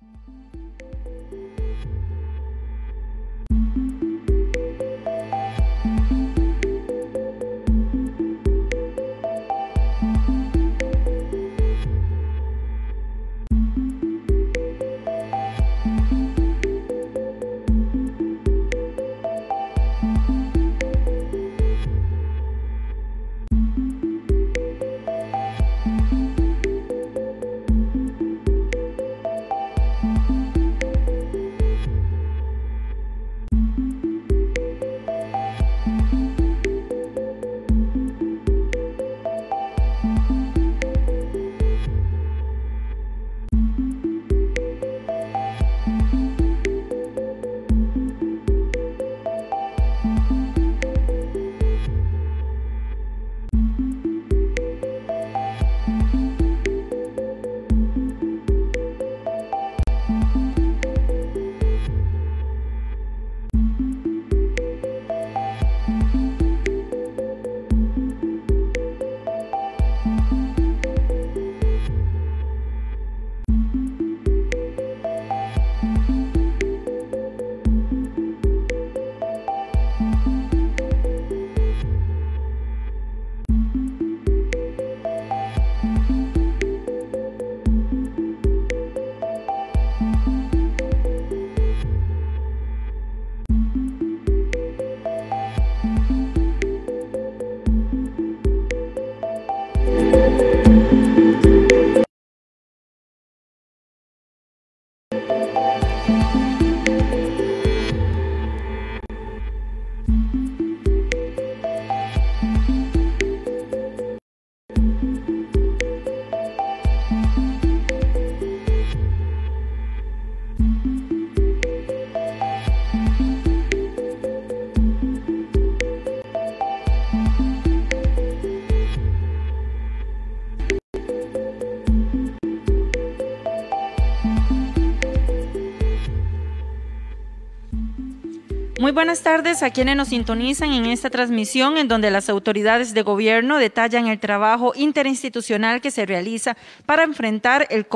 Muy buenas tardes a quienes nos sintonizan en esta transmisión en donde las autoridades de gobierno detallan el trabajo interinstitucional que se realiza para enfrentar el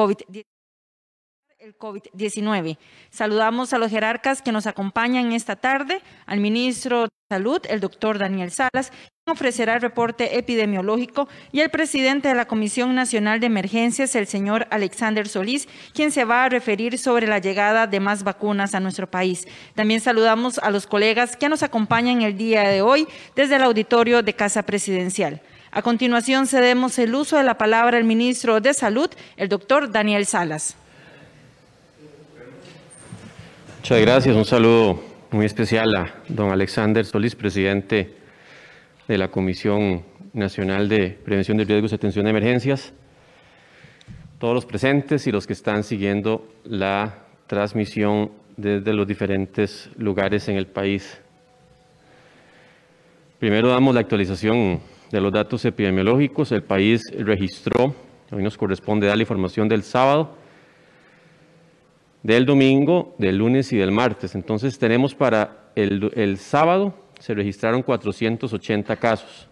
COVID-19. Saludamos a los jerarcas que nos acompañan esta tarde, al ministro de Salud, el doctor Daniel Salas, quien ofrecerá el reporte epidemiológico, y el presidente de la Comisión Nacional de Emergencias, el señor Alexander Solís, quien se va a referir sobre la llegada de más vacunas a nuestro país. También saludamos a los colegas que nos acompañan el día de hoy desde el auditorio de Casa Presidencial. A continuación, cedemos el uso de la palabra al ministro de Salud, el doctor Daniel Salas. Muchas gracias. Un saludo muy especial a don Alexander Solís, presidente de la Comisión Nacional de Prevención de Riesgos y Atención de Emergencias, todos los presentes y los que están siguiendo la transmisión desde los diferentes lugares en el país. Primero damos la actualización de los datos epidemiológicos. El país registró, hoy nos corresponde dar la información del sábado, del domingo, del lunes y del martes. Entonces tenemos para el sábado se registraron 480 casos.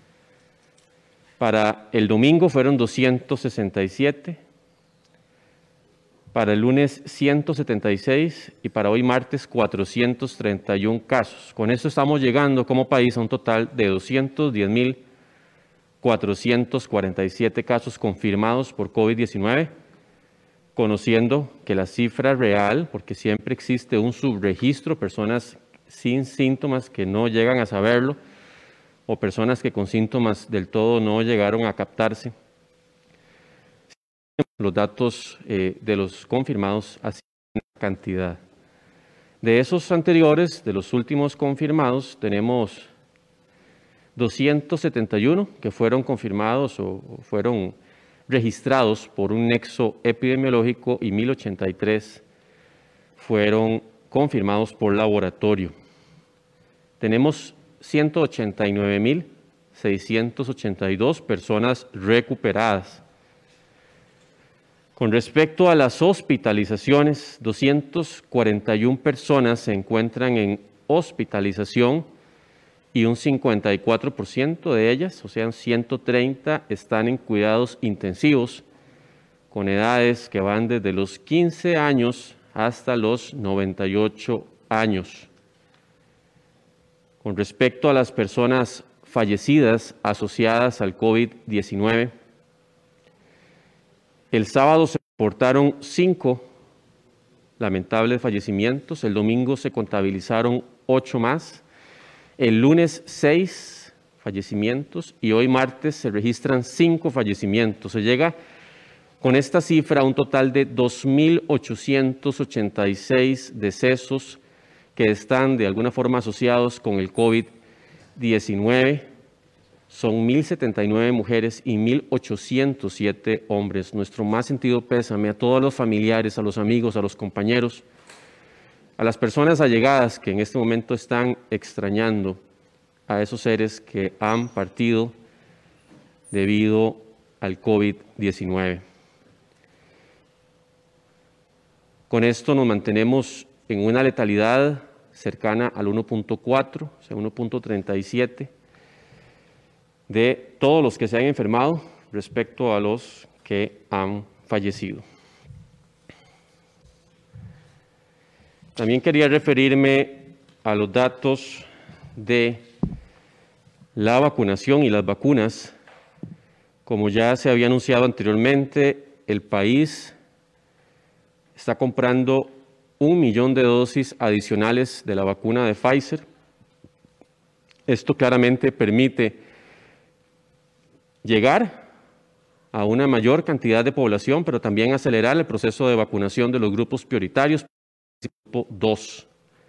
Para el domingo fueron 267, para el lunes 176 y para hoy martes 431 casos. Con esto estamos llegando como país a un total de 210.447 casos confirmados por COVID-19, conociendo que la cifra real, porque siempre existe un subregistro, personas sin síntomas que no llegan a saberlo, o personas que con síntomas del todo no llegaron a captarse. Los datos de los confirmados así en cantidad. De esos anteriores, de los últimos confirmados, tenemos 271 que fueron confirmados o fueron registrados por un nexo epidemiológico y 1083 fueron confirmados por laboratorio. Tenemos 189.682 personas recuperadas. Con respecto a las hospitalizaciones, 241 personas se encuentran en hospitalización y un 54% de ellas, o sea, 130, están en cuidados intensivos, con edades que van desde los 15 años hasta los 98 años. Con respecto a las personas fallecidas asociadas al COVID-19, el sábado se reportaron 5 lamentables fallecimientos, el domingo se contabilizaron 8 más, el lunes 6 fallecimientos y hoy martes se registran 5 fallecimientos. Se llega con esta cifra a un total de 2.886 decesos que están de alguna forma asociados con el COVID-19. Son 1.079 mujeres y 1.807 hombres. Nuestro más sentido pésame a todos los familiares, a los amigos, a los compañeros, a las personas allegadas que en este momento están extrañando a esos seres que han partido debido al COVID-19. Con esto nos mantenemos en una letalidad cercana al 1.4, o sea, 1.37, de todos los que se han enfermado respecto a los que han fallecido. También quería referirme a los datos de la vacunación y las vacunas. Como ya se había anunciado anteriormente, el país está comprando 1 millón de dosis adicionales de la vacuna de Pfizer. Esto claramente permite llegar a una mayor cantidad de población, pero también acelerar el proceso de vacunación de los grupos prioritarios, grupo 2.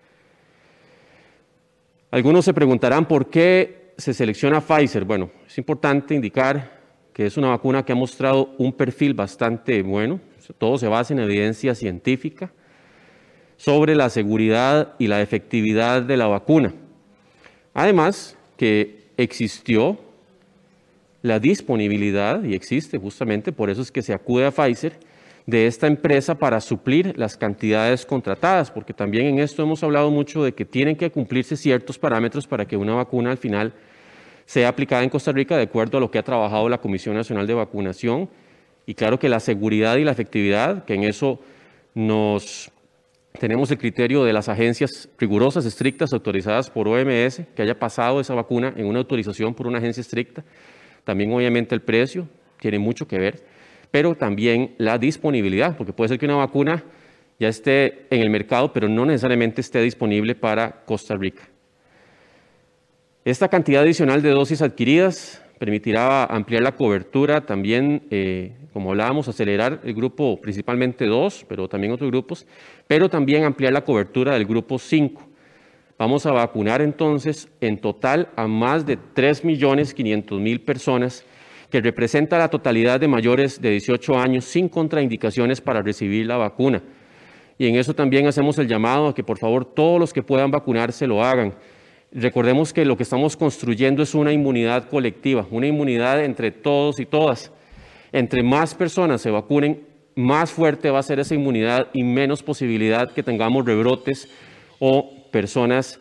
Algunos se preguntarán por qué se selecciona Pfizer. Bueno, es importante indicar que es una vacuna que ha mostrado un perfil bastante bueno. Todo se basa en evidencia científica sobre la seguridad y la efectividad de la vacuna. Además, que existió la disponibilidad, y existe justamente, por eso es que se acude a Pfizer, de esta empresa para suplir las cantidades contratadas, porque también en esto hemos hablado mucho de que tienen que cumplirse ciertos parámetros para que una vacuna al final sea aplicada en Costa Rica de acuerdo a lo que ha trabajado la Comisión Nacional de Vacunación, y claro que la seguridad y la efectividad, que en eso tenemos el criterio de las agencias rigurosas, estrictas, autorizadas por OMS, que haya pasado esa vacuna en una autorización por una agencia estricta. También obviamente el precio tiene mucho que ver, pero también la disponibilidad, porque puede ser que una vacuna ya esté en el mercado, pero no necesariamente esté disponible para Costa Rica. Esta cantidad adicional de dosis adquiridas permitirá ampliar la cobertura, también, como hablábamos, acelerar el grupo principalmente 2, pero también otros grupos, pero también ampliar la cobertura del grupo 5. Vamos a vacunar entonces en total a más de 3.500.000 personas, que representa la totalidad de mayores de 18 años sin contraindicaciones para recibir la vacuna. Y en eso también hacemos el llamado a que por favor todos los que puedan vacunarse lo hagan. Recordemos que lo que estamos construyendo es una inmunidad colectiva, una inmunidad entre todos y todas. Entre más personas se vacunen, más fuerte va a ser esa inmunidad y menos posibilidad que tengamos rebrotes o personas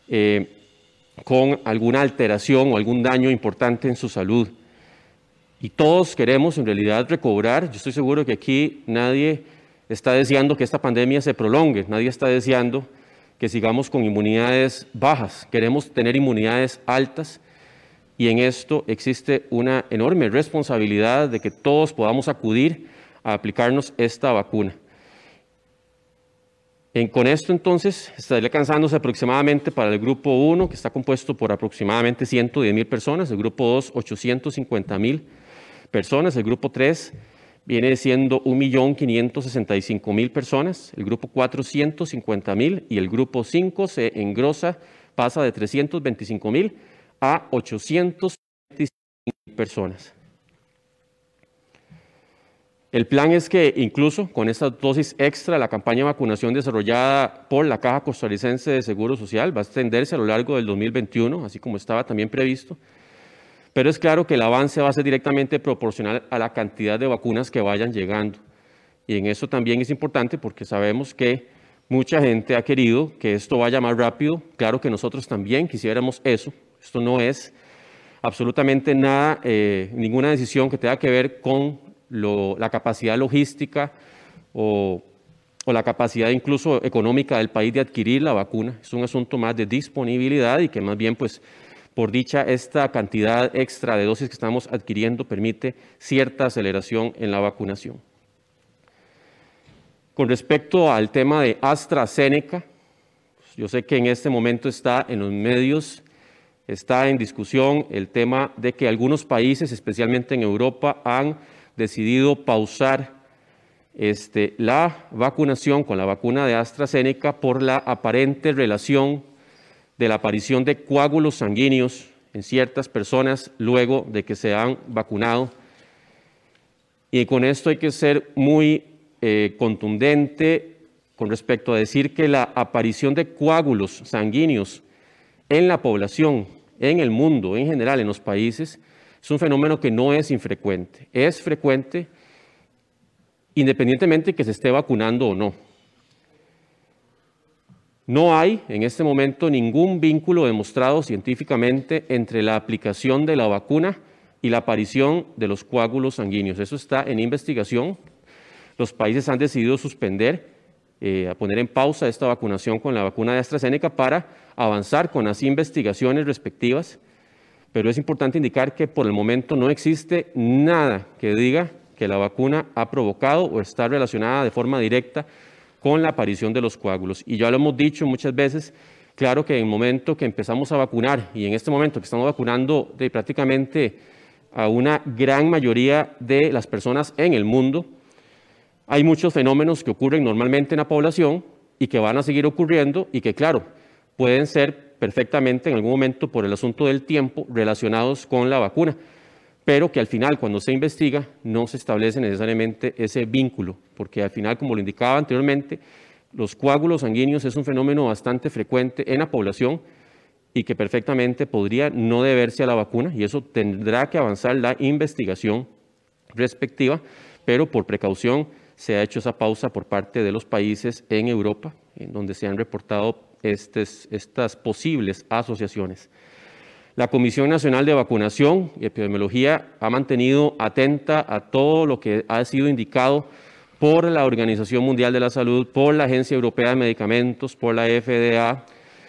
con alguna alteración o algún daño importante en su salud. Y todos queremos en realidad recobrar. Yo estoy seguro que aquí nadie está deseando que esta pandemia se prolongue, nadie está deseando que sigamos con inmunidades bajas. Queremos tener inmunidades altas y en esto existe una enorme responsabilidad de que todos podamos acudir a aplicarnos esta vacuna. Con esto entonces estaría alcanzándose aproximadamente para el grupo 1, que está compuesto por aproximadamente 110.000 personas, el grupo 2, 850.000 personas, el grupo 3 viene siendo 1.565.000 personas, el grupo 4, 150.000 y el grupo 5 se engrosa, pasa de 325.000 a 825.000 personas. El plan es que incluso con esta dosis extra, la campaña de vacunación desarrollada por la Caja Costarricense de Seguro Social va a extenderse a lo largo del 2021, así como estaba también previsto. Pero es claro que el avance va a ser directamente proporcional a la cantidad de vacunas que vayan llegando. Y en eso también es importante porque sabemos que mucha gente ha querido que esto vaya más rápido. Claro que nosotros también quisiéramos eso. Esto no es absolutamente nada, ninguna decisión que tenga que ver con la capacidad logística o la capacidad incluso económica del país de adquirir la vacuna. Es un asunto más de disponibilidad y que más bien, pues, por dicha, esta cantidad extra de dosis que estamos adquiriendo permite cierta aceleración en la vacunación. Con respecto al tema de AstraZeneca, yo sé que en este momento está en los medios, está en discusión el tema de que algunos países, especialmente en Europa, han decidido pausar la vacunación con la vacuna de AstraZeneca por la aparente relación de la aparición de coágulos sanguíneos en ciertas personas luego de que se han vacunado. Y con esto hay que ser muy contundente con respecto a decir que la aparición de coágulos sanguíneos en la población, en el mundo, en general, en los países, es un fenómeno que no es infrecuente. Es frecuente independientemente de que se esté vacunando o no. No hay en este momento ningún vínculo demostrado científicamente entre la aplicación de la vacuna y la aparición de los coágulos sanguíneos. Eso está en investigación. Los países han decidido suspender, a poner en pausa esta vacunación con la vacuna de AstraZeneca para avanzar con las investigaciones respectivas, pero es importante indicar que por el momento no existe nada que diga que la vacuna ha provocado o está relacionada de forma directa con la aparición de los coágulos. Y ya lo hemos dicho muchas veces, claro que en el momento que empezamos a vacunar y en este momento que estamos vacunando prácticamente a una gran mayoría de las personas en el mundo, hay muchos fenómenos que ocurren normalmente en la población y que van a seguir ocurriendo y que, claro, pueden ser perfectamente en algún momento por el asunto del tiempo relacionados con la vacuna, pero que al final, cuando se investiga, no se establece necesariamente ese vínculo, porque al final, como lo indicaba anteriormente, los coágulos sanguíneos es un fenómeno bastante frecuente en la población y que perfectamente podría no deberse a la vacuna, y eso tendrá que avanzar la investigación respectiva, pero por precaución se ha hecho esa pausa por parte de los países en Europa, en donde se han reportado estas posibles asociaciones. La Comisión Nacional de Vacunación y Epidemiología ha mantenido atenta a todo lo que ha sido indicado por la Organización Mundial de la Salud, por la Agencia Europea de Medicamentos, por la FDA,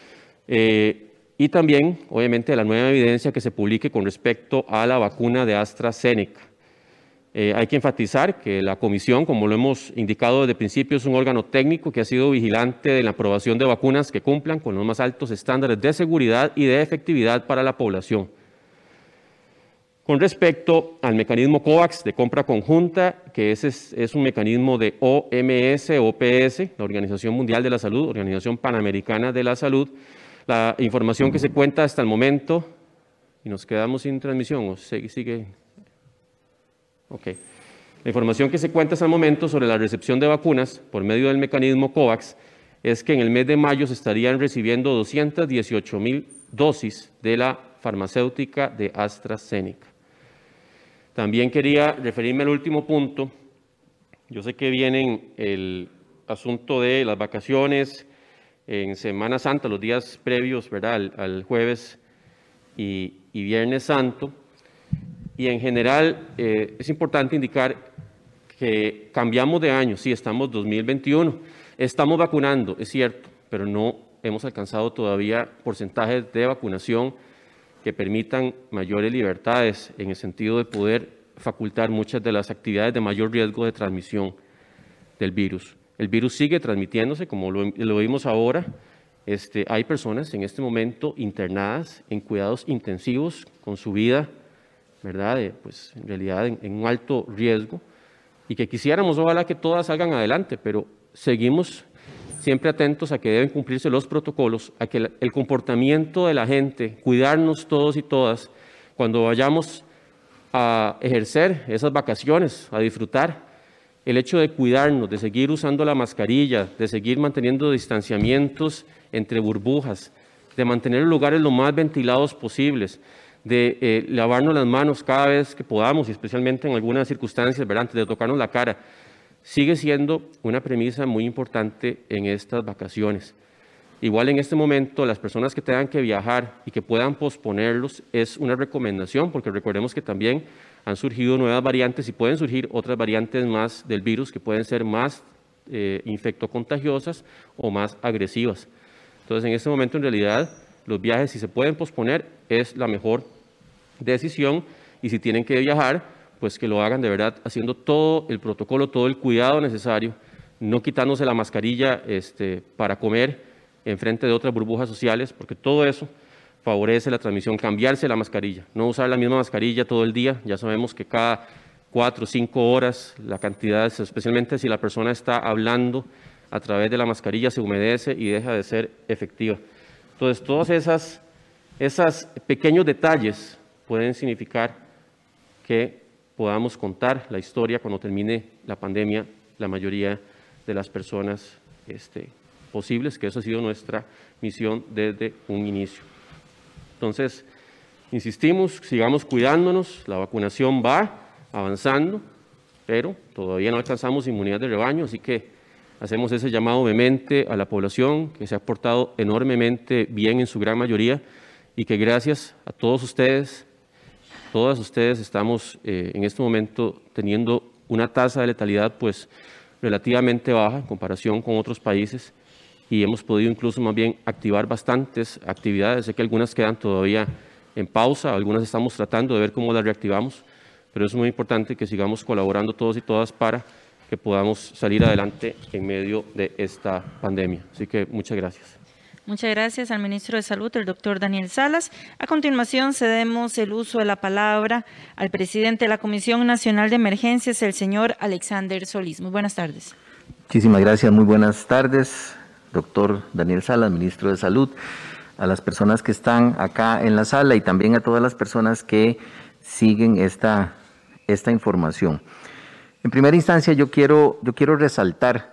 y también, obviamente, la nueva evidencia que se publique con respecto a la vacuna de AstraZeneca. Hay que enfatizar que la comisión, como lo hemos indicado desde el principio, es un órgano técnico que ha sido vigilante de la aprobación de vacunas que cumplan con los más altos estándares de seguridad y de efectividad para la población. Con respecto al mecanismo COVAX de compra conjunta, que ese es un mecanismo de OMS, OPS, la Organización Mundial de la Salud, Organización Panamericana de la Salud, la información que se cuenta hasta el momento, y nos quedamos sin transmisión, ¿o sigue? Ok. La información que se cuenta hasta el momento sobre la recepción de vacunas por medio del mecanismo COVAX es que en el mes de mayo se estarían recibiendo 218,000 dosis de la farmacéutica de AstraZeneca. También quería referirme al último punto. Yo sé que viene el asunto de las vacaciones en Semana Santa, los días previos, ¿verdad?, al jueves y Viernes Santo. Y en general es importante indicar que cambiamos de año, sí, estamos 2021, estamos vacunando, es cierto, pero no hemos alcanzado todavía porcentajes de vacunación que permitan mayores libertades en el sentido de poder facultar muchas de las actividades de mayor riesgo de transmisión del virus. El virus sigue transmitiéndose, como lo vimos ahora. Hay personas en este momento internadas en cuidados intensivos con su vida, ¿verdad? Pues en realidad en un alto riesgo, y que quisiéramos, ojalá, que todas salgan adelante, pero seguimos siempre atentos a que deben cumplirse los protocolos, a que el comportamiento de la gente, cuidarnos todos y todas, cuando vayamos a ejercer esas vacaciones, a disfrutar, el hecho de cuidarnos, de seguir usando la mascarilla, de seguir manteniendo distanciamientos entre burbujas, de mantener los lugares lo más ventilados posibles, de lavarnos las manos cada vez que podamos, y especialmente en algunas circunstancias, ¿verdad?, antes de tocarnos la cara, sigue siendo una premisa muy importante en estas vacaciones. Igual en este momento, las personas que tengan que viajar y que puedan posponerlos, es una recomendación, porque recordemos que también han surgido nuevas variantes y pueden surgir otras variantes más del virus que pueden ser más infectocontagiosas o más agresivas. Entonces, en este momento, en realidad, los viajes, si se pueden posponer, es la mejor decisión, y si tienen que viajar, pues que lo hagan de verdad haciendo todo el protocolo, todo el cuidado necesario, no quitándose la mascarilla para comer en frente de otras burbujas sociales, porque todo eso favorece la transmisión. Cambiarse la mascarilla, no usar la misma mascarilla todo el día. Ya sabemos que cada 4 o 5 horas la cantidad, especialmente si la persona está hablando a través de la mascarilla, se humedece y deja de ser efectiva. Entonces, todos esos pequeños detalles pueden significar que podamos contar la historia cuando termine la pandemia, la mayoría de las personas posibles, que eso ha sido nuestra misión desde un inicio. Entonces, insistimos, sigamos cuidándonos, la vacunación va avanzando, pero todavía no alcanzamos inmunidad de rebaño, así que hacemos ese llamado vehemente a la población, que se ha portado enormemente bien en su gran mayoría, y que gracias a todos ustedes, todas ustedes, estamos en este momento teniendo una tasa de letalidad pues relativamente baja en comparación con otros países, y hemos podido incluso más bien activar bastantes actividades. Sé que algunas quedan todavía en pausa, algunas estamos tratando de ver cómo las reactivamos, pero es muy importante que sigamos colaborando todos y todas para que podamos salir adelante en medio de esta pandemia. Así que muchas gracias. Muchas gracias al ministro de Salud, el doctor Daniel Salas. A continuación, cedemos el uso de la palabra al presidente de la Comisión Nacional de Emergencias, el señor Alexander Solís. Muy buenas tardes. Muchísimas gracias, muy buenas tardes, doctor Daniel Salas, ministro de Salud, a las personas que están acá en la sala y también a todas las personas que siguen esta información. En primera instancia, yo quiero resaltar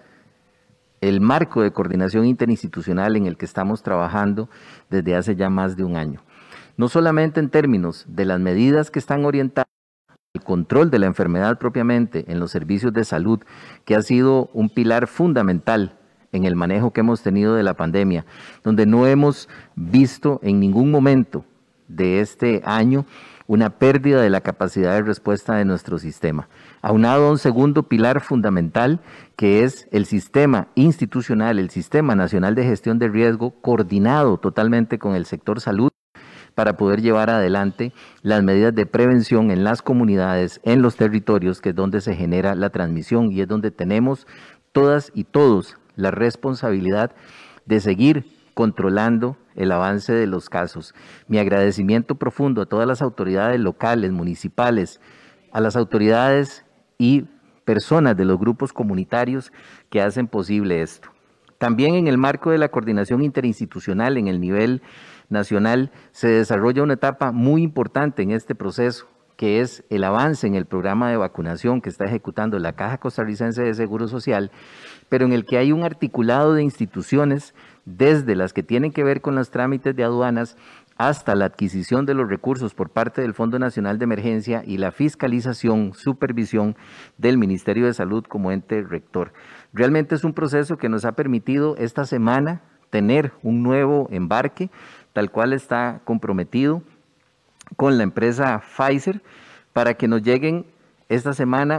el marco de coordinación interinstitucional en el que estamos trabajando desde hace ya más de un año. No solamente en términos de las medidas que están orientadas al control de la enfermedad propiamente en los servicios de salud, que ha sido un pilar fundamental en el manejo que hemos tenido de la pandemia, donde no hemos visto en ningún momento de este año una pérdida de la capacidad de respuesta de nuestro sistema. Aunado a un segundo pilar fundamental, que es el sistema institucional, el Sistema Nacional de Gestión de Riesgo, coordinado totalmente con el sector salud, para poder llevar adelante las medidas de prevención en las comunidades, en los territorios, que es donde se genera la transmisión y es donde tenemos todas y todos la responsabilidad de seguir controlando el avance de los casos. Mi agradecimiento profundo a todas las autoridades locales, municipales, a las autoridades y personas de los grupos comunitarios que hacen posible esto. También en el marco de la coordinación interinstitucional en el nivel nacional se desarrolla una etapa muy importante en este proceso, que es el avance en el programa de vacunación que está ejecutando la Caja Costarricense de Seguro Social, pero en el que hay un articulado de instituciones, desde las que tienen que ver con los trámites de aduanas hasta la adquisición de los recursos por parte del Fondo Nacional de Emergencia y la fiscalización, supervisión del Ministerio de Salud como ente rector. Realmente es un proceso que nos ha permitido esta semana tener un nuevo embarque, tal cual está comprometido con la empresa Pfizer, para que nos lleguen esta semana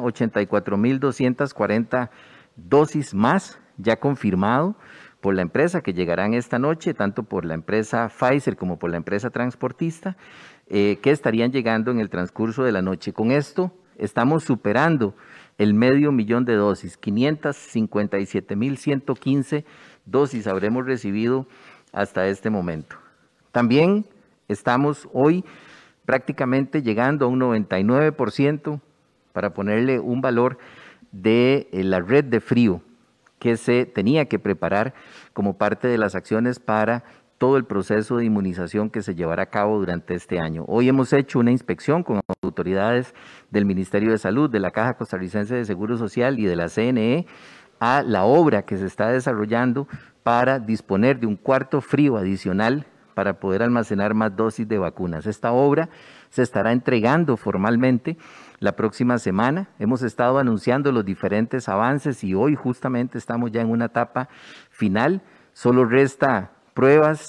84.240 dosis más, ya confirmado por la empresa, que llegarán esta noche, tanto por la empresa Pfizer como por la empresa transportista, que estarían llegando en el transcurso de la noche. Con esto estamos superando el 500.000 de dosis, 557.115 dosis habremos recibido hasta este momento. También estamos hoy prácticamente llegando a un 99%, para ponerle un valor, de la red de frío que se tenía que preparar como parte de las acciones para todo el proceso de inmunización que se llevará a cabo durante este año. Hoy hemos hecho una inspección con autoridades del Ministerio de Salud, de la Caja Costarricense de Seguro Social y de la CNE a la obra que se está desarrollando para disponer de un cuarto frío adicional para poder almacenar más dosis de vacunas. Esta obra se estará entregando formalmente la próxima semana. Hemos estado anunciando los diferentes avances y hoy justamente estamos ya en una etapa final. Solo resta pruebas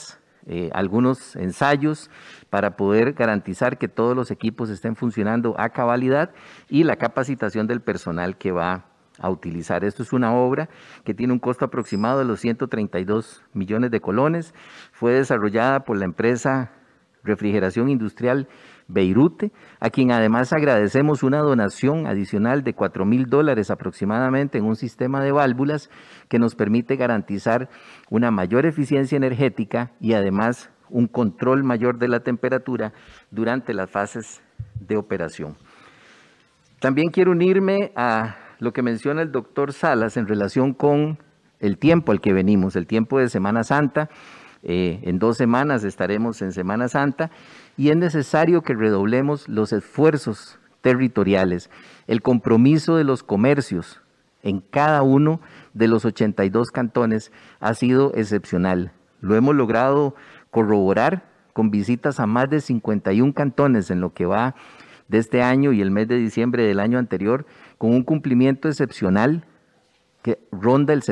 algunos ensayos para poder garantizar que todos los equipos estén funcionando a cabalidad y la capacitación del personal que va a utilizar. Esto es una obra que tiene un costo aproximado de los 132 millones de colones. Fue desarrollada por la empresa Refrigeración Industrial Beirute, a quien además agradecemos una donación adicional de $4,000 aproximadamente en un sistema de válvulas que nos permite garantizar una mayor eficiencia energética y además un control mayor de la temperatura durante las fases de operación. También quiero unirme a lo que menciona el doctor Salas en relación con el tiempo al que venimos, el tiempo de Semana Santa. En 2 semanas estaremos en Semana Santa y es necesario que redoblemos los esfuerzos territoriales, el compromiso de los comercios en cada uno de los 82 cantones ha sido excepcional. Lo hemos logrado corroborar con visitas a más de 51 cantones en lo que va de este año y el mes de diciembre del año anterior, con un cumplimiento excepcional que ronda el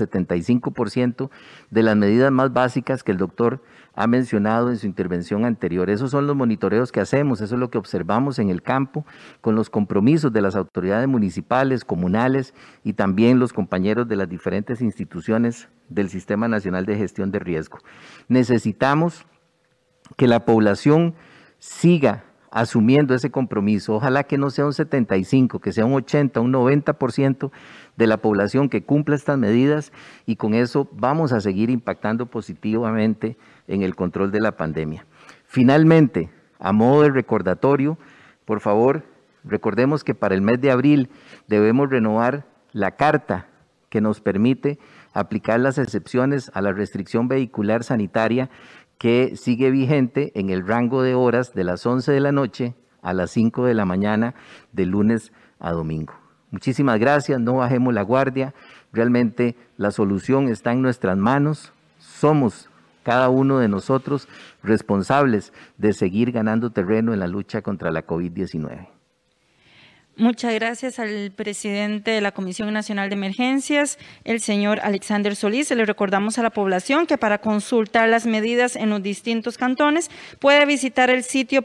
70-75% de las medidas más básicas que el doctor ha mencionado en su intervención anterior. Esos son los monitoreos que hacemos, eso es lo que observamos en el campo, con los compromisos de las autoridades municipales, comunales y también los compañeros de las diferentes instituciones del Sistema Nacional de Gestión de Riesgo. Necesitamos que la población siga asumiendo ese compromiso. Ojalá que no sea un 75, que sea un 80, un 90% de la población que cumpla estas medidas y con eso vamos a seguir impactando positivamente en el control de la pandemia. Finalmente, a modo de recordatorio, por favor, recordemos que para el mes de abril debemos renovar la carta que nos permite aplicar las excepciones a la restricción vehicular sanitaria que sigue vigente en el rango de horas de las 11 de la noche a las 5 de la mañana de lunes a domingo. Muchísimas gracias, no bajemos la guardia, realmente la solución está en nuestras manos, somos cada uno de nosotros responsables de seguir ganando terreno en la lucha contra la COVID-19. Muchas gracias al presidente de la Comisión Nacional de Emergencias, el señor Alexander Solís. Le recordamos a la población que para consultar las medidas en los distintos cantones puede visitar el sitio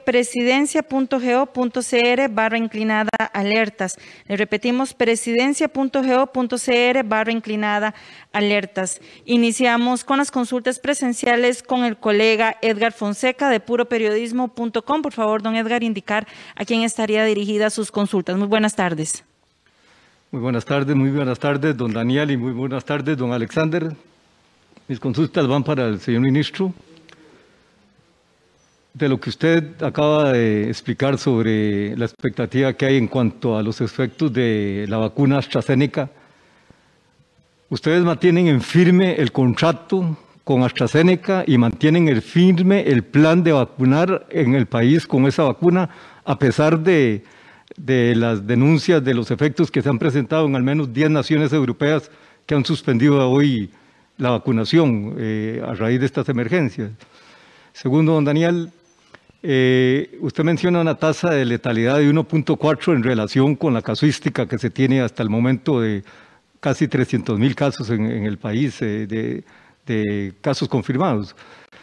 presidencia.go.cr/alertas. Le repetimos, presidencia.go.cr/alertas. Iniciamos con las consultas presenciales con el colega Edgar Fonseca de puroperiodismo.com. Por favor, don Edgar, indicar a quién estaría dirigida sus consultas. Muy buenas tardes. Muy buenas tardes, don Daniel, y muy buenas tardes, don Alexander. Mis consultas van para el señor ministro. De lo que usted acaba de explicar sobre la expectativa que hay en cuanto a los efectos de la vacuna AstraZeneca, ustedes mantienen en firme el contrato con AstraZeneca y mantienen en firme el plan de vacunar en el país con esa vacuna, a pesar de las denuncias de los efectos que se han presentado en al menos 10 naciones europeas que han suspendido hoy la vacunación a raíz de estas emergencias. Segundo, don Daniel, usted menciona una tasa de letalidad de 1.4 en relación con la casuística que se tiene hasta el momento de casi 300,000 casos en el país de casos confirmados.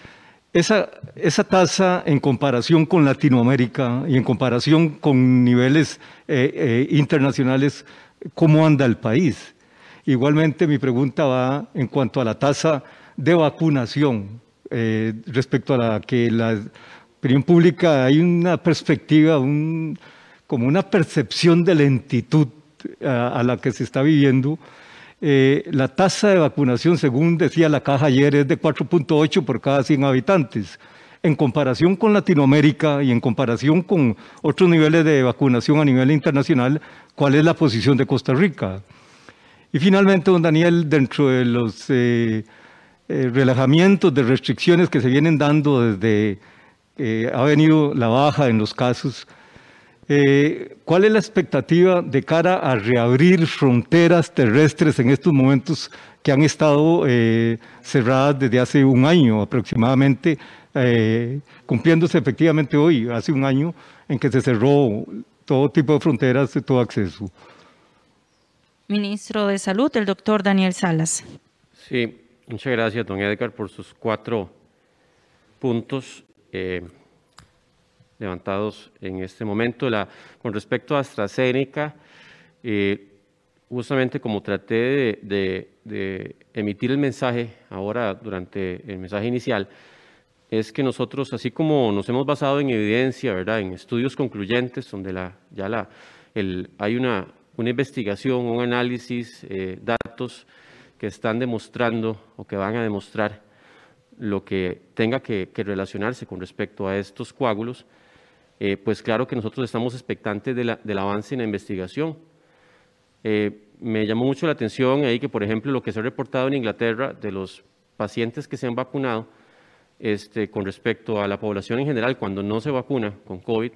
Esa tasa en comparación con Latinoamérica y en comparación con niveles internacionales, ¿cómo anda el país? Igualmente mi pregunta va en cuanto a la tasa de vacunación, respecto a la que la opinión pública hay una perspectiva, como una percepción de lentitud a la que se está viviendo. La tasa de vacunación, según decía la caja ayer, es de 4.8 por cada 100 habitantes. En comparación con Latinoamérica y en comparación con otros niveles de vacunación a nivel internacional, ¿cuál es la posición de Costa Rica? Y finalmente, don Daniel, dentro de los relajamientos de restricciones que se vienen dando desde que ha venido la baja en los casos, ¿cuál es la expectativa de cara a reabrir fronteras terrestres en estos momentos que han estado cerradas desde hace un año aproximadamente, cumpliéndose efectivamente hoy, hace un año, en que se cerró todo tipo de fronteras de todo acceso? Ministro de Salud, el doctor Daniel Salas. Sí, muchas gracias, don Edgar, por sus 4 puntos levantados en este momento. Con respecto a AstraZeneca, justamente como traté de emitir el mensaje ahora durante el mensaje inicial, es que nosotros, así como nos hemos basado en evidencia, ¿verdad?, en estudios concluyentes, donde hay una investigación, un análisis, datos que están demostrando o que van a demostrar lo que tenga que relacionarse con respecto a estos coágulos, pues claro que nosotros estamos expectantes del avance en la investigación. Me llamó mucho la atención ahí que, por ejemplo, lo que se ha reportado en Inglaterra de los pacientes que se han vacunado con respecto a la población en general cuando no se vacuna con COVID,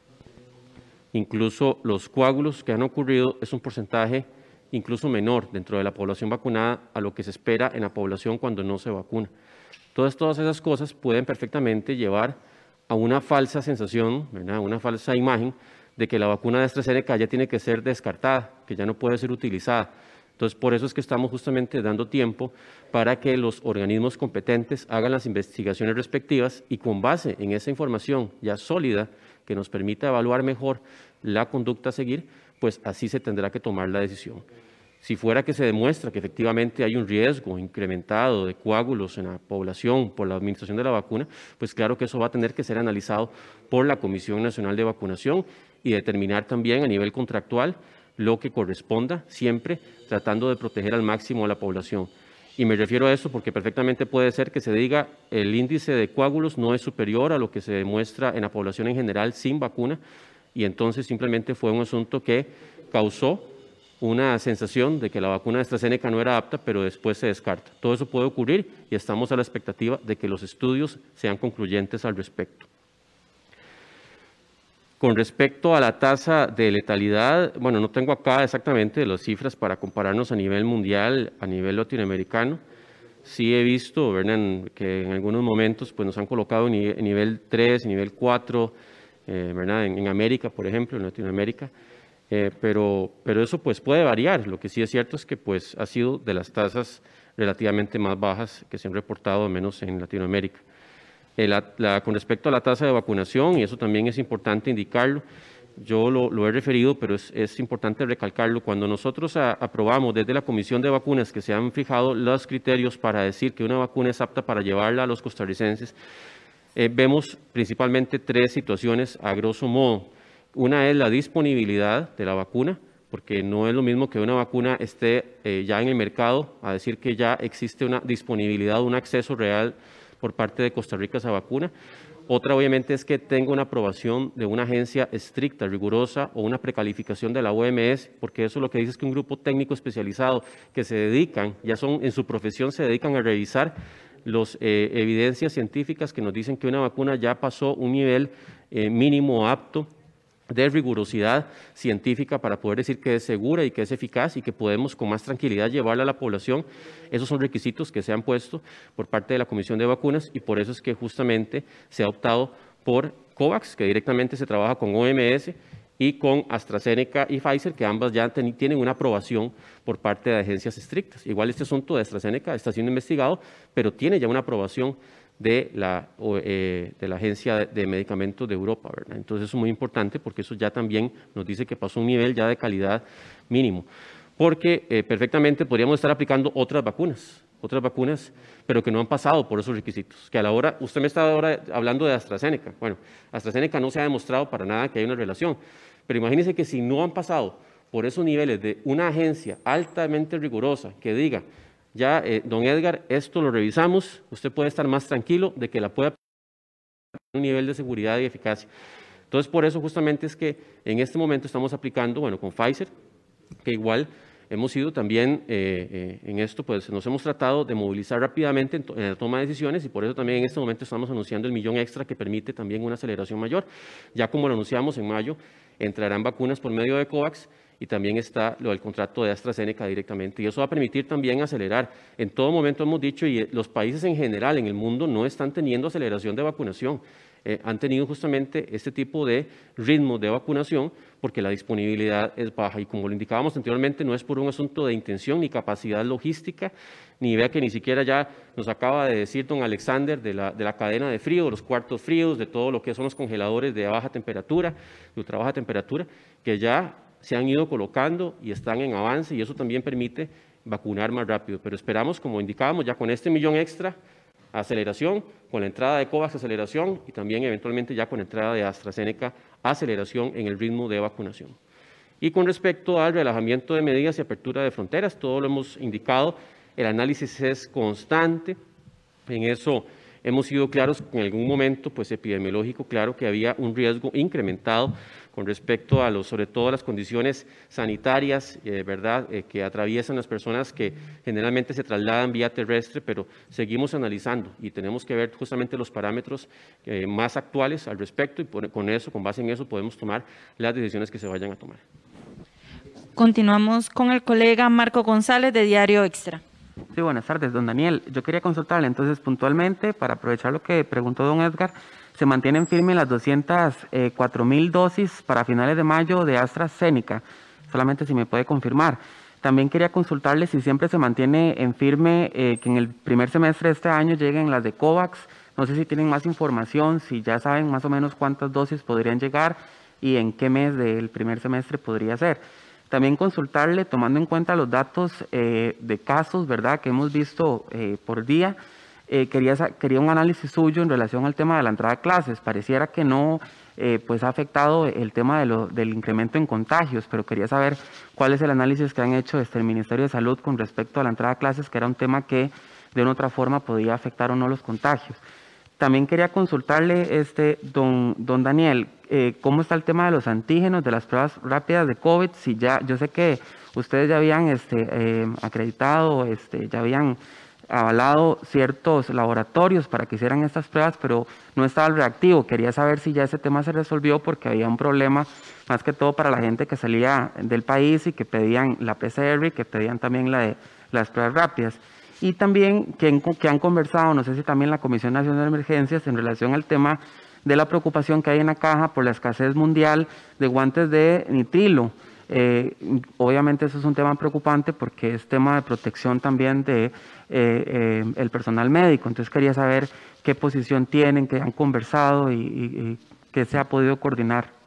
incluso los coágulos que han ocurrido es un porcentaje incluso menor dentro de la población vacunada a lo que se espera en la población cuando no se vacuna. Todas esas cosas pueden perfectamente llevar a una falsa sensación, ¿verdad?, una falsa imagen de que la vacuna de AstraZeneca ya tiene que ser descartada, que ya no puede ser utilizada. Entonces, por eso es que estamos justamente dando tiempo para que los organismos competentes hagan las investigaciones respectivas y con base en esa información ya sólida que nos permita evaluar mejor la conducta a seguir, pues así se tendrá que tomar la decisión. Si fuera que se demuestra que efectivamente hay un riesgo incrementado de coágulos en la población por la administración de la vacuna, pues claro que eso va a tener que ser analizado por la Comisión Nacional de Vacunación y determinar también a nivel contractual lo que corresponda, siempre tratando de proteger al máximo a la población. Y me refiero a eso porque perfectamente puede ser que se diga el índice de coágulos no es superior a lo que se demuestra en la población en general sin vacuna, y entonces simplemente fue un asunto que causó una sensación de que la vacuna de AstraZeneca no era apta, pero después se descarta. Todo eso puede ocurrir y estamos a la expectativa de que los estudios sean concluyentes al respecto. Con respecto a la tasa de letalidad, bueno, no tengo acá exactamente las cifras para compararnos a nivel mundial, a nivel latinoamericano. Sí he visto, ¿verdad?, que en algunos momentos pues, nos han colocado en nivel 3, en nivel 4, ¿verdad?, en América, por ejemplo, en Latinoamérica. Pero eso pues puede variar. Lo que sí es cierto es que pues ha sido de las tasas relativamente más bajas que se han reportado, al menos en Latinoamérica. Con respecto a la tasa de vacunación, y eso también es importante indicarlo, yo lo he referido, pero es importante recalcarlo, cuando nosotros aprobamos desde la Comisión de Vacunas que se han fijado los criterios para decir que una vacuna es apta para llevarla a los costarricenses, vemos principalmente tres situaciones a grosso modo. Una es la disponibilidad de la vacuna, porque no es lo mismo que una vacuna esté ya en el mercado a decir que ya existe una disponibilidad, un acceso real por parte de Costa Rica a esa vacuna. Otra obviamente es que tenga una aprobación de una agencia estricta, rigurosa o una precalificación de la OMS, porque eso lo que dice es que un grupo técnico especializado que se dedican, ya son en su profesión, se dedican a revisar las evidencias científicas que nos dicen que una vacuna ya pasó un nivel mínimo apto de rigurosidad científica para poder decir que es segura y que es eficaz y que podemos con más tranquilidad llevarla a la población. Esos son requisitos que se han puesto por parte de la Comisión de Vacunas y por eso es que justamente se ha optado por COVAX, que directamente se trabaja con OMS, y con AstraZeneca y Pfizer, que ambas ya tienen una aprobación por parte de agencias estrictas. Igual este asunto de AstraZeneca está siendo investigado, pero tiene ya una aprobación de la Agencia de Medicamentos de Europa, ¿verdad? Entonces eso es muy importante porque eso ya también nos dice que pasó un nivel ya de calidad mínimo. Porque perfectamente podríamos estar aplicando otras vacunas, pero que no han pasado por esos requisitos. Que a la hora, usted me está ahora hablando de AstraZeneca. Bueno, AstraZeneca no se ha demostrado para nada que hay una relación, pero imagínense que si no han pasado por esos niveles de una agencia altamente rigurosa que diga, ya, don Edgar, esto lo revisamos, usted puede estar más tranquilo de que la pueda aplicar a un nivel de seguridad y eficacia. Entonces, por eso justamente es que en este momento estamos aplicando, bueno, con Pfizer, que igual hemos ido también en esto, pues nos hemos tratado de movilizar rápidamente en la toma de decisiones y por eso también en este momento estamos anunciando el millón extra que permite también una aceleración mayor. Ya como lo anunciamos en mayo, entrarán vacunas por medio de COVAX y también está lo del contrato de AstraZeneca directamente. Y eso va a permitir también acelerar. En todo momento hemos dicho, y los países en general en el mundo no están teniendo aceleración de vacunación. Han tenido justamente este tipo de ritmo de vacunación porque la disponibilidad es baja. Y como lo indicábamos anteriormente, no es por un asunto de intención ni capacidad logística, ni vea que ni siquiera ya nos acaba de decir don Alexander de la cadena de frío, de los cuartos fríos, de todo lo que son los congeladores de baja temperatura, de ultra baja temperatura, que ya se han ido colocando y están en avance, y eso también permite vacunar más rápido. Pero esperamos, como indicábamos, ya con este millón extra, aceleración, con la entrada de COVAX aceleración y también eventualmente ya con la entrada de AstraZeneca aceleración en el ritmo de vacunación. Y con respecto al relajamiento de medidas y apertura de fronteras, todo lo hemos indicado, el análisis es constante, en eso hemos sido claros en algún momento, pues epidemiológico, claro que había un riesgo incrementado con respecto a sobre todo a las condiciones sanitarias, ¿verdad?, que atraviesan las personas que generalmente se trasladan vía terrestre, pero seguimos analizando y tenemos que ver justamente los parámetros más actuales al respecto y con base en eso podemos tomar las decisiones que se vayan a tomar. Continuamos con el colega Marco González de Diario Extra. Sí, buenas tardes, don Daniel. Yo quería consultarle entonces puntualmente, para aprovechar lo que preguntó don Edgar, se mantienen firmes las 204.000 dosis para finales de mayo de AstraZeneca, solamente si me puede confirmar. También quería consultarle si siempre se mantiene en firme que en el primer semestre de este año lleguen las de COVAX. No sé si tienen más información, si ya saben más o menos cuántas dosis podrían llegar y en qué mes del primer semestre podría ser. También consultarle, tomando en cuenta los datos de casos, ¿verdad?, que hemos visto por día, quería un análisis suyo en relación al tema de la entrada a clases. Pareciera que no pues ha afectado el tema del incremento en contagios, pero quería saber cuál es el análisis que han hecho desde el Ministerio de Salud con respecto a la entrada a clases, que era un tema que de una u otra forma podía afectar o no los contagios. También quería consultarle, don Daniel, cómo está el tema de los antígenos, de las pruebas rápidas de COVID. Si ya, yo sé que ustedes ya habían acreditado, ya habían avalado ciertos laboratorios para que hicieran estas pruebas, pero no estaba el reactivo. Quería saber si ya ese tema se resolvió porque había un problema, más que todo para la gente que salía del país y que pedían la PCR y que pedían también las pruebas rápidas. Y también que han conversado, no sé si también la Comisión Nacional de Emergencias, en relación al tema de la preocupación que hay en la caja por la escasez mundial de guantes de nitrilo. Obviamente eso es un tema preocupante porque es tema de protección también de el personal médico. Entonces quería saber qué posición tienen, qué han conversado y qué se ha podido coordinar.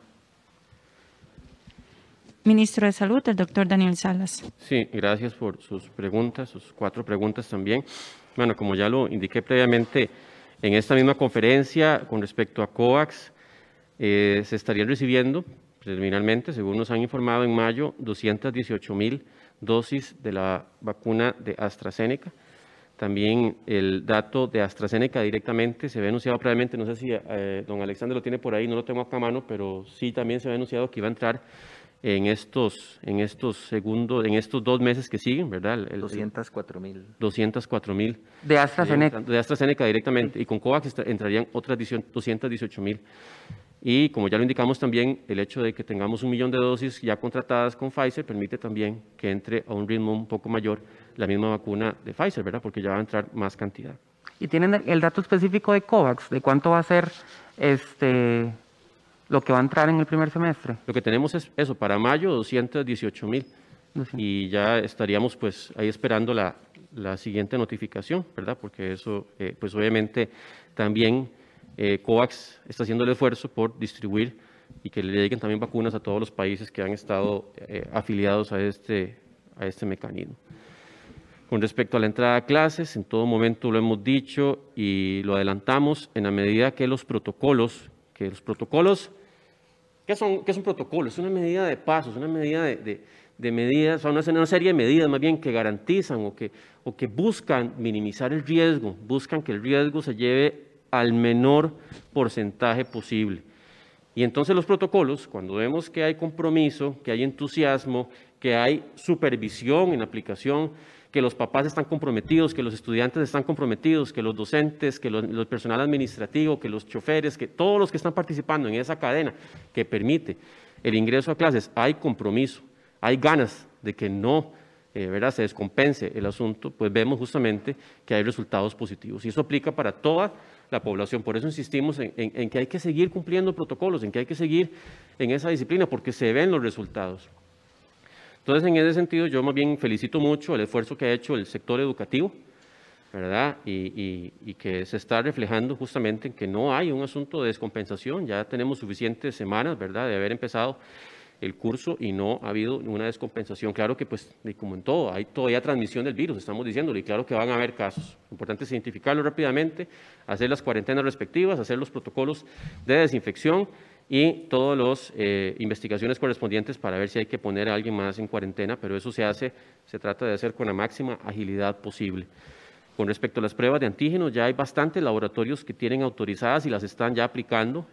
Ministro de Salud, el doctor Daniel Salas. Sí, gracias por sus preguntas, sus 4 preguntas también. Bueno, como ya lo indiqué previamente, en esta misma conferencia con respecto a COVAX, se estarían recibiendo preliminarmente, según nos han informado en mayo, 218.000 dosis de la vacuna de AstraZeneca. También el dato de AstraZeneca directamente se había anunciado previamente, no sé si don Alexander lo tiene por ahí, no lo tengo acá a mano, pero sí también se había anunciado que iba a entrar en estos 2 meses que siguen, ¿verdad? 204.000. 204.000. De AstraZeneca. De AstraZeneca directamente. Y con COVAX entrarían otras 218.000. Y como ya lo indicamos también, el hecho de que tengamos 1 millón de dosis ya contratadas con Pfizer permite también que entre a un ritmo un poco mayor la misma vacuna de Pfizer, ¿verdad? Porque ya va a entrar más cantidad. ¿Y tienen el dato específico de COVAX? ¿De cuánto va a ser lo que va a entrar en el primer semestre? Lo que tenemos es eso, para mayo 218.000 y ya estaríamos pues ahí esperando la siguiente notificación, ¿verdad? Porque eso pues obviamente también COVAX está haciendo el esfuerzo por distribuir y que le lleguen también vacunas a todos los países que han estado afiliados a este mecanismo. Con respecto a la entrada a clases, en todo momento lo hemos dicho y lo adelantamos en la medida que los protocolos, ¿qué es un protocolo? Es una medida de pasos, una medida de medidas, una serie de medidas más bien que garantizan o que buscan minimizar el riesgo, buscan que el riesgo se lleve al menor porcentaje posible. Y entonces los protocolos, cuando vemos que hay compromiso, que hay entusiasmo, que hay supervisión en la aplicación, que los papás están comprometidos, que los estudiantes están comprometidos, que los docentes, que el personal administrativo, que los choferes, que todos los que están participando en esa cadena que permite el ingreso a clases, hay compromiso, hay ganas de que no ¿verdad?, se descompense el asunto, pues vemos justamente que hay resultados positivos. Y eso aplica para toda la población. Por eso insistimos en que hay que seguir cumpliendo protocolos, en que hay que seguir en esa disciplina, porque se ven los resultados. Entonces, en ese sentido, yo más bien felicito mucho el esfuerzo que ha hecho el sector educativo, ¿verdad? Y que se está reflejando justamente en que no hay un asunto de descompensación. Ya tenemos suficientes semanas, ¿verdad?, de haber empezado el curso y no ha habido ninguna descompensación. Claro que, pues, como en todo, hay todavía transmisión del virus, estamos diciéndolo, y claro que van a haber casos. Lo importante es identificarlo rápidamente, hacer las cuarentenas respectivas, hacer los protocolos de desinfección y todas las investigaciones correspondientes para ver si hay que poner a alguien más en cuarentena, pero eso se trata de hacer con la máxima agilidad posible. Con respecto a las pruebas de antígenos, ya hay bastantes laboratorios que tienen autorizadas y las están ya aplicando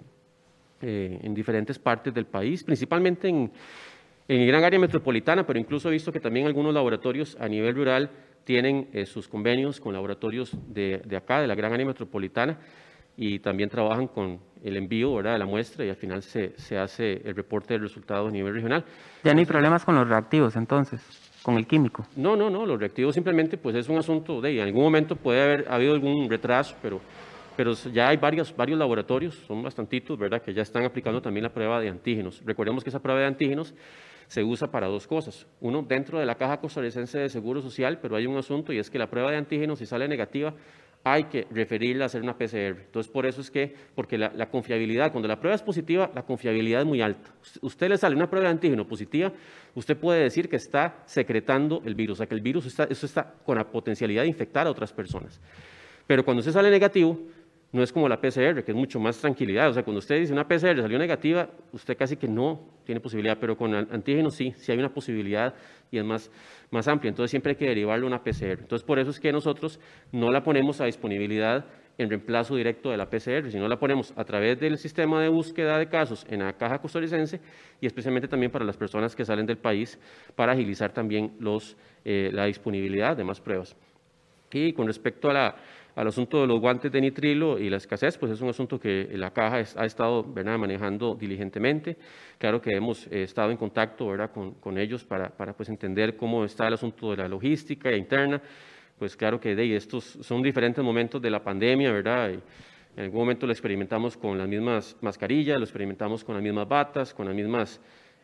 en diferentes partes del país, principalmente en gran área metropolitana, pero incluso he visto que también algunos laboratorios a nivel rural tienen sus convenios con laboratorios de acá, de la gran área metropolitana, y también trabajan con el envío, ¿verdad?, de la muestra, y al final se hace el reporte de resultados a nivel regional. ¿Ya no hay problemas con los reactivos entonces, con el químico? No, los reactivos simplemente pues es un asunto en algún momento puede haber habido algún retraso, pero ya hay varios laboratorios, son bastantitos, ¿verdad?, que ya están aplicando también la prueba de antígenos. Recordemos que esa prueba de antígenos se usa para dos cosas. Uno, dentro de la Caja Costarricense de Seguro Social, pero hay un asunto y es que la prueba de antígenos, si sale negativa, hay que referirla a hacer una PCR. Entonces, por eso es que, porque la confiabilidad, cuando la prueba es positiva, la confiabilidad es muy alta. Usted le sale una prueba de antígeno positiva, usted puede decir que está secretando el virus, o sea, que el virus está con la potencialidad de infectar a otras personas. Pero cuando usted sale negativo, no es como la PCR, que es mucho más tranquilidad. O sea, cuando usted dice una PCR salió negativa, usted casi que no tiene posibilidad, pero con antígenos sí hay una posibilidad y es más amplia. Entonces siempre hay que derivarlo a una PCR. Entonces por eso es que nosotros no la ponemos a disponibilidad en reemplazo directo de la PCR, sino la ponemos a través del sistema de búsqueda de casos en la Caja Costarricense y especialmente también para las personas que salen del país para agilizar también la disponibilidad de más pruebas. Y con respecto al asunto de los guantes de nitrilo y la escasez, pues es un asunto que la Caja ha estado, ¿verdad?, manejando diligentemente. Claro que hemos estado en contacto, ¿verdad?, con ellos para pues entender cómo está el asunto de la logística interna. Pues claro que estos son diferentes momentos de la pandemia, ¿verdad? Y en algún momento lo experimentamos con las mismas mascarillas, lo experimentamos con las mismas batas, con las mismas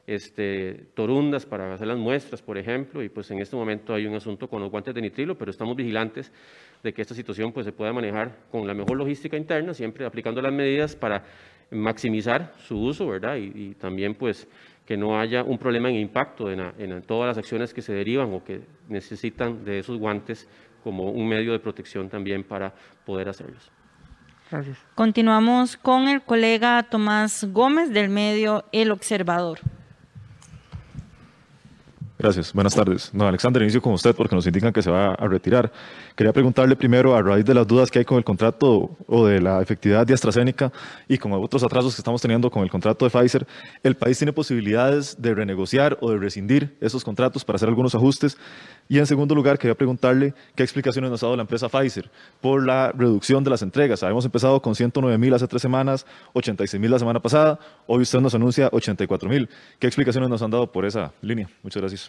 torundas para hacer las muestras, por ejemplo, y pues en este momento hay un asunto con los guantes de nitrilo, pero estamos vigilantes de que esta situación pues se pueda manejar con la mejor logística interna, siempre aplicando las medidas para maximizar su uso, ¿verdad? Y también pues que no haya un problema en impacto en todas las acciones que se derivan o que necesitan de esos guantes como un medio de protección también para poder hacerlos. Gracias. Continuamos con el colega Tomás Gómez del medio El Observador. Gracias, buenas tardes. No, Alexander, inicio con usted porque nos indican que se va a retirar. Quería preguntarle primero, a raíz de las dudas que hay con el contrato o de la efectividad de AstraZeneca y con otros atrasos que estamos teniendo con el contrato de Pfizer, ¿el país tiene posibilidades de renegociar o de rescindir esos contratos para hacer algunos ajustes? Y en segundo lugar, quería preguntarle qué explicaciones nos ha dado la empresa Pfizer por la reducción de las entregas. Habíamos empezado con 109.000 hace 3 semanas, 86.000 la semana pasada, hoy usted nos anuncia 84.000. ¿Qué explicaciones nos han dado por esa línea? Muchas gracias.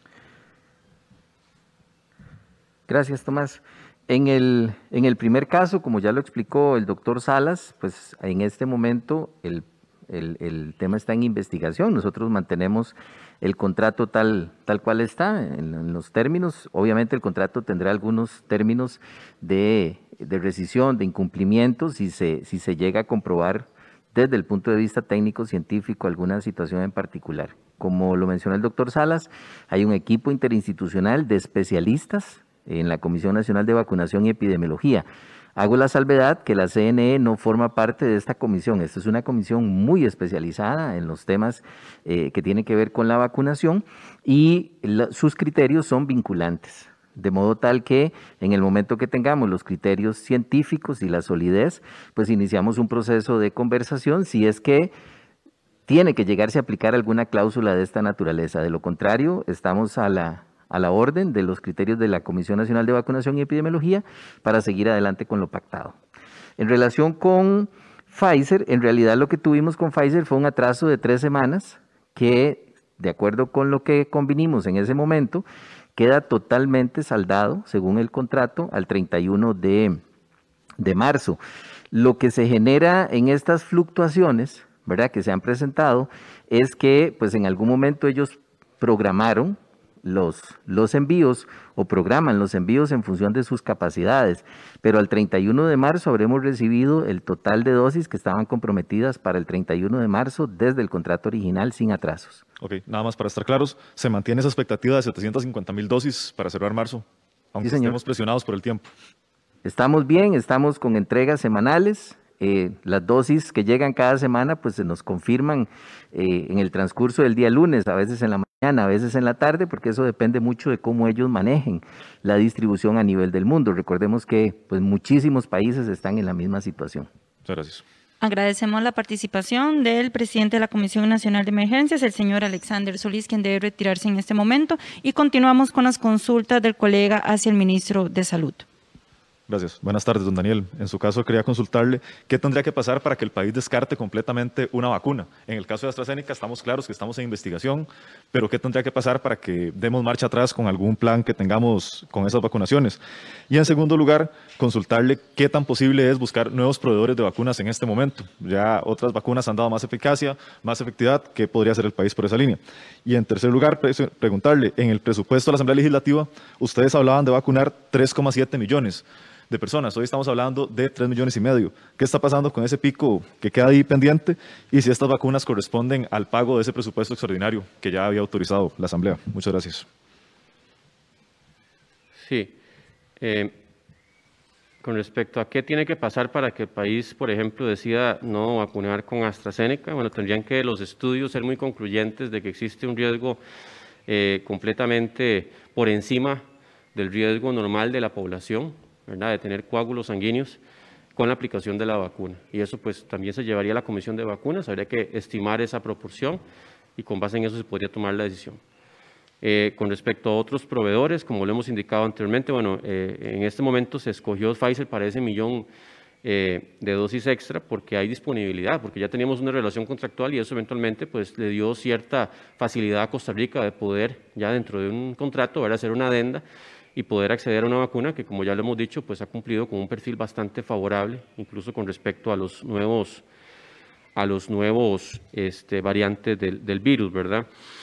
Gracias, Tomás. En el primer caso, como ya lo explicó el doctor Salas, pues en este momento el tema está en investigación. Nosotros mantenemos el contrato tal cual está en los términos. Obviamente el contrato tendrá algunos términos de rescisión, de incumplimiento, si se llega a comprobar desde el punto de vista técnico-científico alguna situación en particular. Como lo mencionó el doctor Salas, hay un equipo interinstitucional de especialistas en la Comisión Nacional de Vacunación y Epidemiología. Hago la salvedad que la CNE no forma parte de esta comisión. Esta es una comisión muy especializada en los temas que tienen que ver con la vacunación y sus criterios son vinculantes. De modo tal que en el momento que tengamos los criterios científicos y la solidez, pues iniciamos un proceso de conversación si es que tiene que llegarse a aplicar alguna cláusula de esta naturaleza. De lo contrario, estamos a la orden de los criterios de la Comisión Nacional de Vacunación y Epidemiología para seguir adelante con lo pactado. En relación con Pfizer, en realidad lo que tuvimos con Pfizer fue un atraso de 3 semanas que de acuerdo con lo que convinimos en ese momento, queda totalmente saldado, según el contrato, al 31 de marzo. Lo que se genera en estas fluctuaciones, ¿verdad?, que se han presentado, es que pues en algún momento ellos programaron los envíos o programan los envíos en función de sus capacidades, pero al 31 de marzo habremos recibido el total de dosis que estaban comprometidas para el 31 de marzo desde el contrato original sin atrasos. Ok, nada más para estar claros, ¿se mantiene esa expectativa de 750,000 dosis para cerrar marzo, aunque Sí, señor. estemos presionados por el tiempo? Estamos bien, estamos con entregas semanales. Las dosis que llegan cada semana pues se nos confirman en el transcurso del día lunes, a veces en la mañana, a veces en la tarde, porque eso depende mucho de cómo ellos manejen la distribución a nivel del mundo. Recordemos que pues muchísimos países están en la misma situación. Muchas gracias. Agradecemos la participación del presidente de la Comisión Nacional de Emergencias, el señor Alexander Solís, quien debe retirarse en este momento, y continuamos con las consultas del colega hacia el ministro de Salud. Gracias. Buenas tardes, don Daniel. En su caso, quería consultarle qué tendría que pasar para que el país descarte completamente una vacuna. En el caso de AstraZeneca estamos claros que estamos en investigación, pero qué tendría que pasar para que demos marcha atrás con algún plan que tengamos con esas vacunaciones. Y en segundo lugar, consultarle qué tan posible es buscar nuevos proveedores de vacunas en este momento. Ya otras vacunas han dado más eficacia, más efectividad. ¿Qué podría hacer el país por esa línea? Y en tercer lugar, preguntarle, en el presupuesto de la Asamblea Legislativa, ustedes hablaban de vacunar 3,7 millones de personas. Hoy estamos hablando de 3,5 millones. ¿Qué está pasando con ese pico que queda ahí pendiente? Y si estas vacunas corresponden al pago de ese presupuesto extraordinario que ya había autorizado la Asamblea. Muchas gracias. Sí. Con respecto a qué tiene que pasar para que el país, por ejemplo, decida no vacunar con AstraZeneca, bueno, tendrían que los estudios ser muy concluyentes de que existe un riesgo completamente por encima del riesgo normal de la población, ¿verdad?, de tener coágulos sanguíneos con la aplicación de la vacuna. Y eso pues también se llevaría a la Comisión de Vacunas, habría que estimar esa proporción y con base en eso se podría tomar la decisión. Con respecto a otros proveedores, como lo hemos indicado anteriormente, bueno, en este momento se escogió Pfizer para ese 1 millón de dosis extra porque hay disponibilidad, porque ya teníamos una relación contractual y eso eventualmente pues le dio cierta facilidad a Costa Rica de poder ya dentro de un contrato, ¿verdad?, hacer una adenda y poder acceder a una vacuna que, como ya lo hemos dicho, pues ha cumplido con un perfil bastante favorable, incluso con respecto a los nuevos variantes del virus, ¿verdad?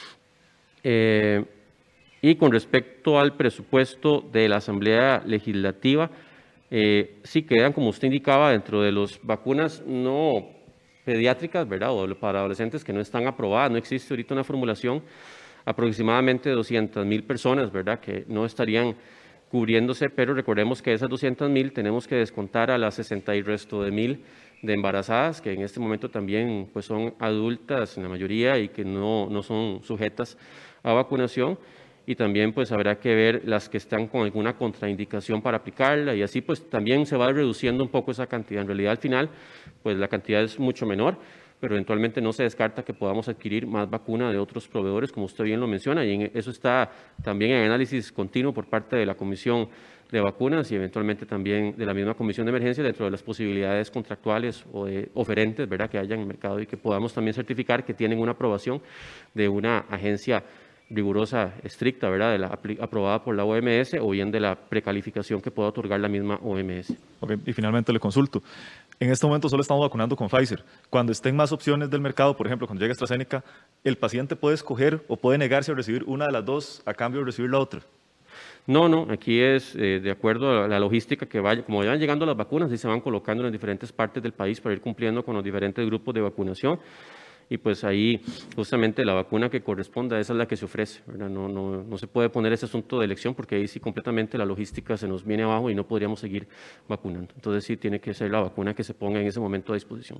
Y con respecto al presupuesto de la Asamblea Legislativa, sí quedan, como usted indicaba, dentro de las vacunas no pediátricas, ¿verdad?, o para adolescentes que no están aprobadas, no existe ahorita una formulación, aproximadamente 200,000 personas, ¿verdad?, que no estarían cubriéndose, pero recordemos que esas 200,000 tenemos que descontar a las 60 y resto de mil de embarazadas, que en este momento también pues, son adultas en la mayoría y que no son sujetas a vacunación. Y también pues habrá que ver las que están con alguna contraindicación para aplicarla y así pues también se va reduciendo un poco esa cantidad. En realidad al final pues la cantidad es mucho menor, pero eventualmente no se descarta que podamos adquirir más vacuna de otros proveedores, como usted bien lo menciona, y eso está también en análisis continuo por parte de la Comisión de Vacunas y eventualmente también de la misma Comisión de Emergencia dentro de las posibilidades contractuales o de oferentes, ¿verdad?, que haya en el mercado y que podamos también certificar que tienen una aprobación de una agencia rigurosa, estricta, ¿verdad?, aprobada por la OMS o bien de la precalificación que pueda otorgar la misma OMS. Okay. Y finalmente le consulto. En este momento solo estamos vacunando con Pfizer. Cuando estén más opciones del mercado, por ejemplo, cuando llegue AstraZeneca, ¿el paciente puede escoger o puede negarse a recibir una de las dos a cambio de recibir la otra? No, aquí es de acuerdo a la logística que vaya, como van llegando las vacunas, y se van colocando en las diferentes partes del país para ir cumpliendo con los diferentes grupos de vacunación. Y pues ahí justamente la vacuna que corresponda, esa es la que se ofrece, ¿verdad? No se puede poner ese asunto de elección porque ahí sí completamente la logística se nos viene abajo y no podríamos seguir vacunando. Entonces sí tiene que ser la vacuna que se ponga en ese momento a disposición.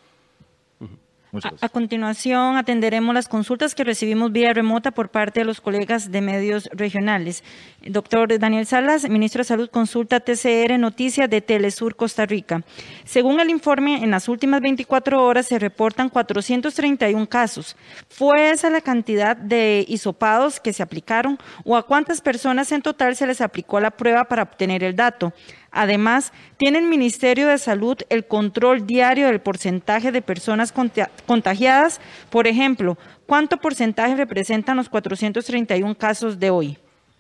A continuación, atenderemos las consultas que recibimos vía remota por parte de los colegas de medios regionales. Doctor Daniel Salas, ministro de Salud, consulta TCR Noticias de Telesur Costa Rica. Según el informe, en las últimas 24 horas se reportan 431 casos. ¿Fue esa la cantidad de hisopados que se aplicaron o a cuántas personas en total se les aplicó la prueba para obtener el dato? Además, ¿tiene el Ministerio de Salud el control diario del porcentaje de personas contagiadas? Por ejemplo, ¿cuánto porcentaje representan los 431 casos de hoy?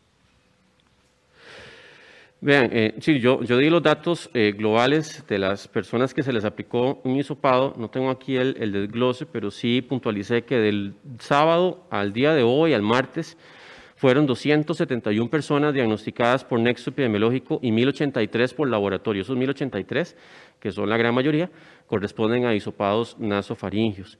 Vean, sí, yo di los datos globales de las personas que se les aplicó un hisopado. No tengo aquí el desglose, pero sí puntualicé que del sábado al día de hoy, al martes, fueron 271 personas diagnosticadas por nexo epidemiológico y 1083 por laboratorio. Esos 1083, que son la gran mayoría, corresponden a hisopados nasofaringios.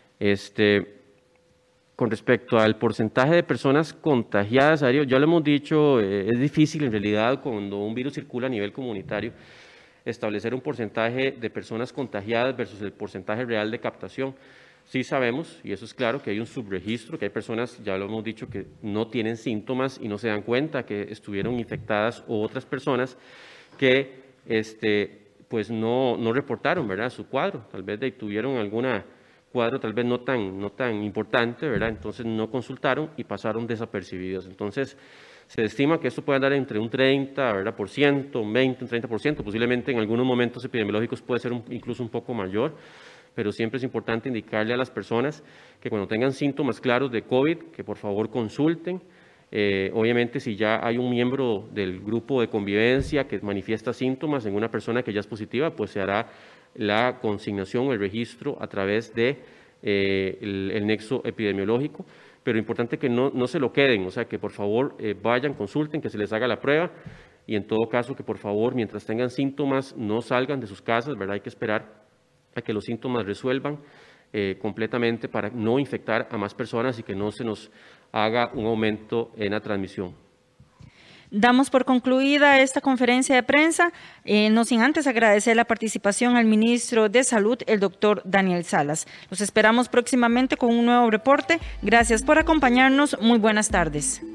Con respecto al porcentaje de personas contagiadas, ya lo hemos dicho, es difícil en realidad cuando un virus circula a nivel comunitario establecer un porcentaje de personas contagiadas versus el porcentaje real de captación. Sí sabemos, y eso es claro, que hay un subregistro, que hay personas, ya lo hemos dicho, que no tienen síntomas y no se dan cuenta que estuvieron infectadas, o otras personas que pues no reportaron, ¿verdad?, su cuadro, tal vez tuvieron alguna cuadro tal vez no tan importante, ¿verdad? Entonces no consultaron y pasaron desapercibidos. Entonces se estima que esto puede andar entre un 30%, ¿verdad?, por ciento, un 20%, un 30%, posiblemente en algunos momentos epidemiológicos puede ser incluso un poco mayor, pero siempre es importante indicarle a las personas que cuando tengan síntomas claros de COVID, que por favor consulten. Obviamente, si ya hay un miembro del grupo de convivencia que manifiesta síntomas en una persona que ya es positiva, pues se hará la consignación o el registro a través de el nexo epidemiológico, pero importante que no se lo queden, o sea, que por favor vayan, consulten, que se les haga la prueba, y en todo caso que por favor, mientras tengan síntomas, no salgan de sus casas, ¿verdad? Hay que esperar a que los síntomas resuelvan completamente para no infectar a más personas y que no se nos haga un aumento en la transmisión. Damos por concluida esta conferencia de prensa, no sin antes agradecer la participación al ministro de Salud, el doctor Daniel Salas. Los esperamos próximamente con un nuevo reporte. Gracias por acompañarnos. Muy buenas tardes.